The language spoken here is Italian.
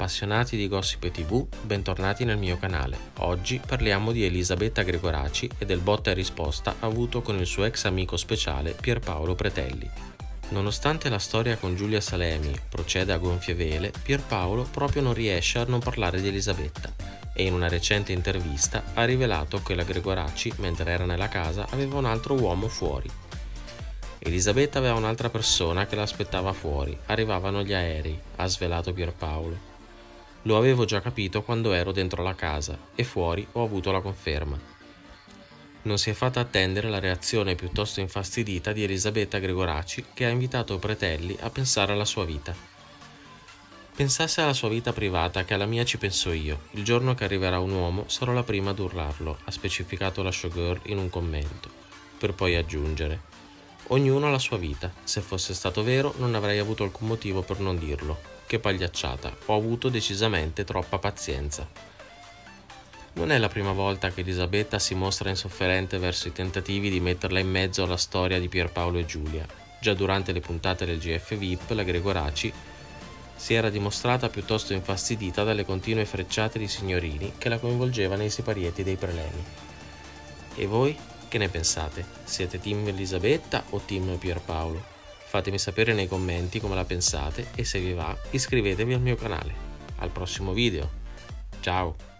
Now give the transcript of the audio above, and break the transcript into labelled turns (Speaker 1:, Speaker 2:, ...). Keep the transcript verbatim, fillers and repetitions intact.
Speaker 1: appassionati di Gossip tivù, bentornati nel mio canale. Oggi parliamo di Elisabetta Gregoraci e del botta e risposta avuto con il suo ex amico speciale Pierpaolo Pretelli. Nonostante la storia con Giulia Salemi proceda a gonfie vele, Pierpaolo proprio non riesce a non parlare di Elisabetta e in una recente intervista ha rivelato che la Gregoraci, mentre era nella casa, aveva un altro uomo fuori. Elisabetta aveva un'altra persona che l'aspettava fuori, arrivavano gli aerei, ha svelato Pierpaolo. Lo avevo già capito quando ero dentro la casa e fuori ho avuto la conferma. Non si è fatta attendere la reazione piuttosto infastidita di Elisabetta Gregoraci, che ha invitato Pretelli a pensare alla sua vita. Pensasse alla sua vita privata che alla mia ci penso io. Il giorno che arriverà un uomo sarò la prima ad urlarlo, ha specificato la showgirl in un commento, per poi aggiungere: ognuno ha la sua vita, se fosse stato vero non avrei avuto alcun motivo per non dirlo. Che pagliacciata, ho avuto decisamente troppa pazienza. Non è la prima volta che Elisabetta si mostra insofferente verso i tentativi di metterla in mezzo alla storia di Pierpaolo e Giulia. Già durante le puntate del G F V I P, la Gregoraci si era dimostrata piuttosto infastidita dalle continue frecciate di signorini che la coinvolgeva nei siparietti dei prelemi. E voi? Che ne pensate? Siete team Elisabetta o team Pierpaolo? Fatemi sapere nei commenti come la pensate e se vi va iscrivetevi al mio canale. Al prossimo video. Ciao!